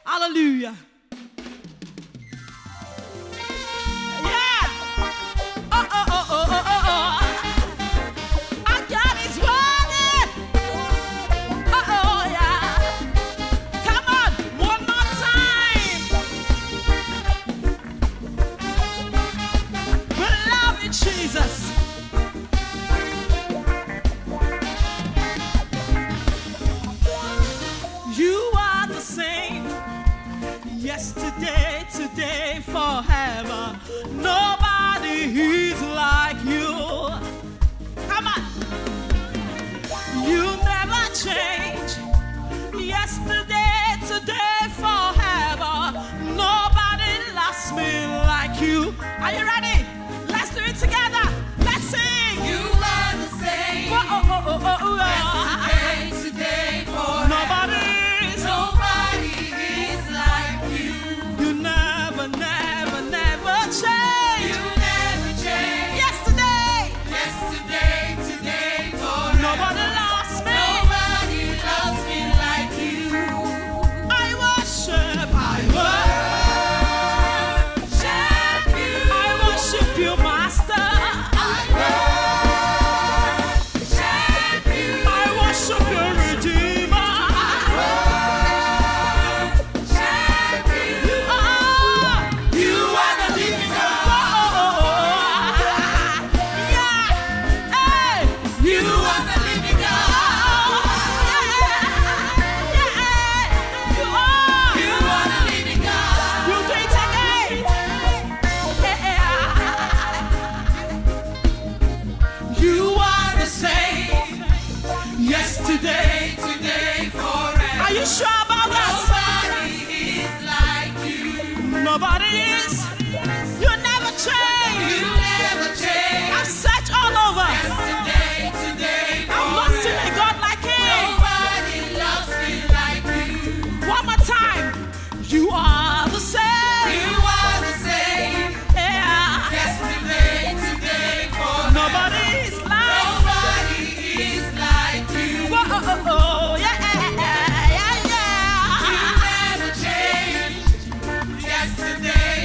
Hallelujah. Yeah. Oh, oh, oh, oh, oh, oh, oh. Our God is worthy. Oh, oh, yeah. Come on, one more time. We love you, Jesus. You are the same. Yesterday, today, forever. Nobody is like you. Come on. You never change. Yesterday, today, forever. Nobody loves me like you. Are you ready? Let's do it together. Let's sing. You are the same. Oh, oh, oh, oh, oh, oh. Yesterday, today, forever. Nobody is like you. You never, never, never change. You never change. Yesterday, today, forever. nobody lost me. Nobody loves me like you. I worship you. I worship you, Master. I worship your Redeemer. You are the living God. Yeah. Hey. You are the living God. Yeah. You are. You are the living God. You do it again. You are the same. Yesterday. Today, forever. Are you sure about that? Nobody is like you. Nobody is. You never You change. never change. I've searched all over. Today, I've not seen a God like him. nobody loves me like you. One more time. You are the same. You are the same. Yeah. Yesterday, today, forever. Nobody is like. Nobody is like you. Whoa, oh, oh, oh, yeah, yeah, You yeah. never change. Yesterday,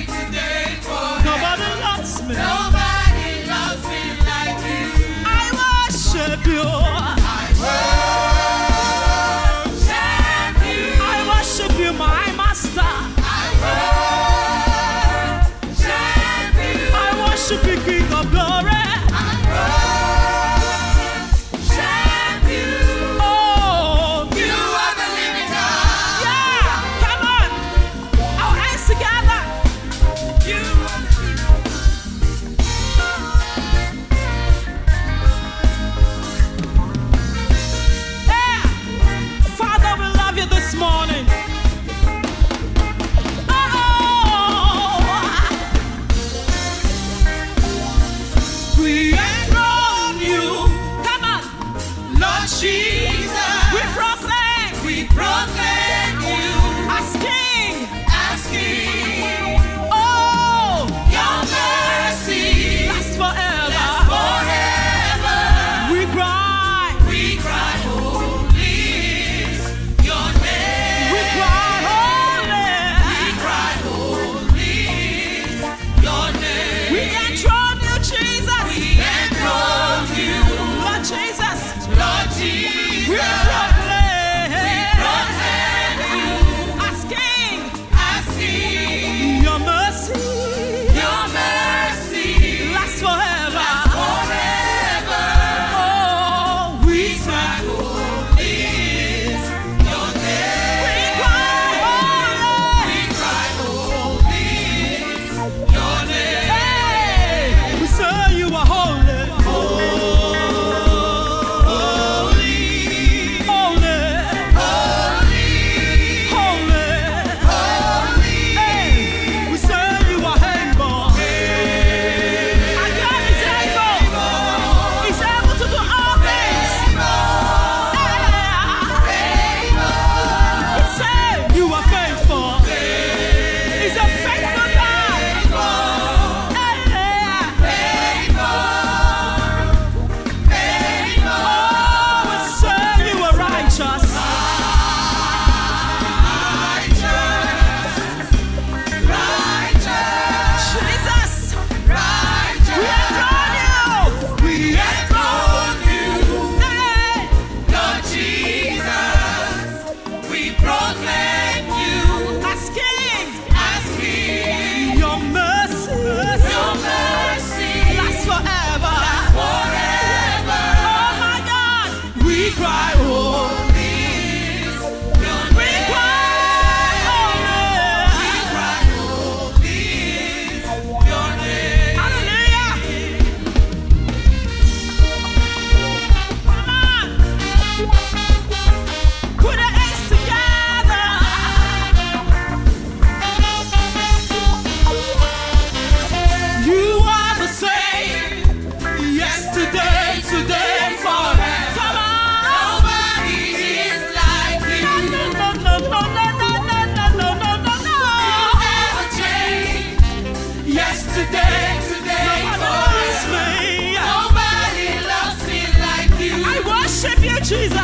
Jesus.